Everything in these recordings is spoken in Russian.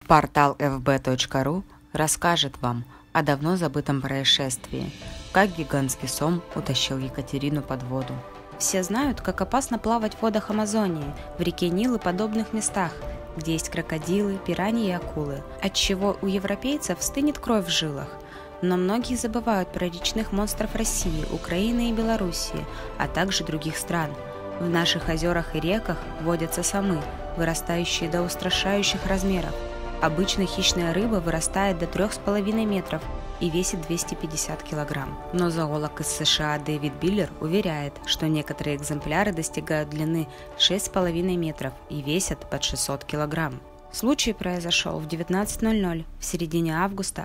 Портал fb.ru расскажет вам о давно забытом происшествии, как гигантский сом утащил Екатерину под воду. Все знают, как опасно плавать в водах Амазонии, в реке Нил и подобных местах, где есть крокодилы, пираньи и акулы, отчего у европейцев стынет кровь в жилах. Но многие забывают про речных монстров России, Украины и Белоруссии, а также других стран. В наших озерах и реках водятся сомы, вырастающие до устрашающих размеров. Обычно хищная рыба вырастает до 3,5 метров и весит 250 килограмм. Но зоолог из США Дэвид Биллер уверяет, что некоторые экземпляры достигают длины 6,5 метров и весят под 600 килограмм. Случай произошел в 19:00 в середине августа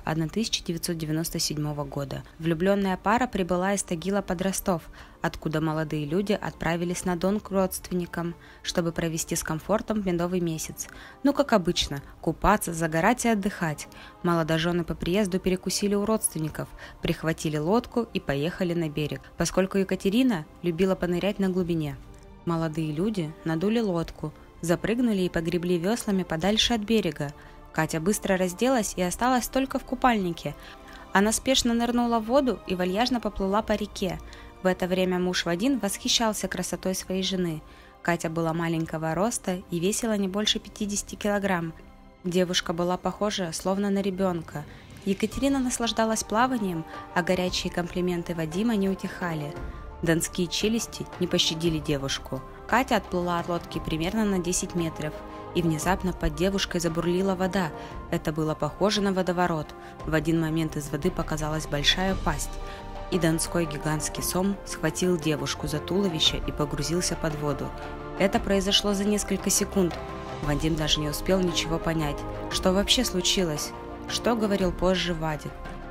1997 года. Влюбленная пара прибыла из Тагила под Ростов, откуда молодые люди отправились на Дон к родственникам, чтобы провести с комфортом медовый месяц. Ну, как обычно, купаться, загорать и отдыхать. Молодожены по приезду перекусили у родственников, прихватили лодку и поехали на берег, поскольку Екатерина любила понырять на глубине. Молодые люди надули лодку, запрыгнули и погребли веслами подальше от берега. Катя быстро разделась и осталась только в купальнике. Она спешно нырнула в воду и вальяжно поплыла по реке. В это время муж Вадим восхищался красотой своей жены. Катя была маленького роста и весила не больше 50 килограмм. Девушка была похожа словно на ребенка. Екатерина наслаждалась плаванием, а горячие комплименты Вадима не утихали. Донские челюсти не пощадили девушку. Катя отплыла от лодки примерно на 10 метров, и внезапно под девушкой забурлила вода. Это было похоже на водоворот. В один момент из воды показалась большая пасть, и донской гигантский сом схватил девушку за туловище и погрузился под воду. Это произошло за несколько секунд. Вадим даже не успел ничего понять. Что вообще случилось? Что говорил позже Вадик?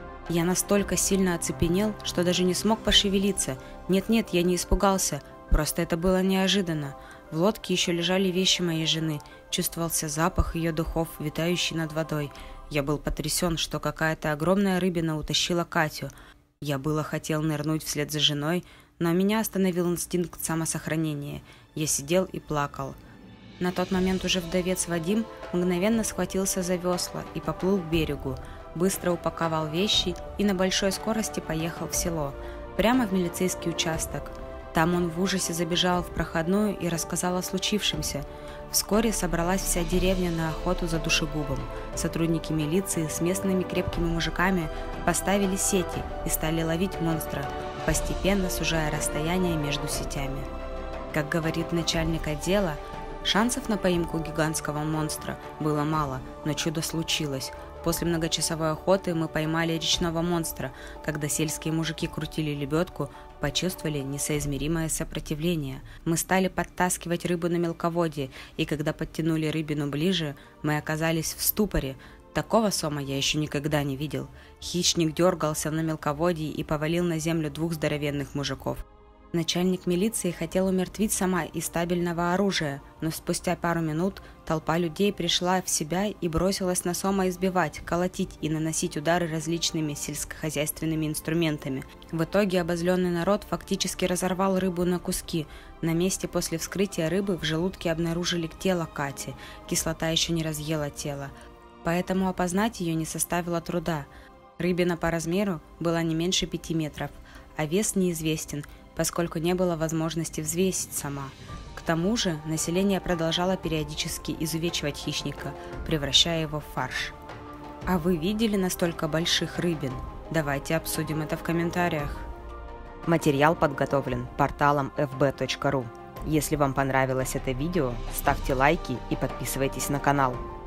Я настолько сильно оцепенел, что даже не смог пошевелиться. Нет, я не испугался. Просто это было неожиданно. В лодке еще лежали вещи моей жены. Чувствовался запах ее духов, витающий над водой. Я был потрясен, что какая-то огромная рыбина утащила Катю. Я было хотел нырнуть вслед за женой, но меня остановил инстинкт самосохранения. Я сидел и плакал. На тот момент уже вдовец Вадим мгновенно схватился за весла и поплыл к берегу. Быстро упаковал вещи и на большой скорости поехал в село, прямо в милицейский участок. Там он в ужасе забежал в проходную и рассказал о случившемся. Вскоре собралась вся деревня на охоту за душегубом. Сотрудники милиции с местными крепкими мужиками поставили сети и стали ловить монстра, постепенно сужая расстояние между сетями. Как говорит начальник отдела, шансов на поимку гигантского монстра было мало, но чудо случилось. После многочасовой охоты мы поймали речного монстра. Когда сельские мужики крутили лебедку, почувствовали несоизмеримое сопротивление. Мы стали подтаскивать рыбу на мелководье, и когда подтянули рыбину ближе, мы оказались в ступоре. Такого сома я еще никогда не видел. Хищник дергался на мелководье и повалил на землю 2 здоровенных мужиков. Начальник милиции хотел умертвить сома из стабильного оружия, но спустя пару минут толпа людей пришла в себя и бросилась на сома избивать, колотить и наносить удары различными сельскохозяйственными инструментами. В итоге обозленный народ фактически разорвал рыбу на куски. На месте после вскрытия рыбы в желудке обнаружили тело Кати. Кислота еще не разъела тело, поэтому опознать ее не составило труда. Рыбина по размеру была не меньше 5 метров, а вес неизвестен, поскольку не было возможности взвесить сома. К тому же население продолжало периодически изувечивать хищника, превращая его в фарш. А вы видели настолько больших рыбин? Давайте обсудим это в комментариях. Материал подготовлен порталом fb.ru. Если вам понравилось это видео, ставьте лайки и подписывайтесь на канал.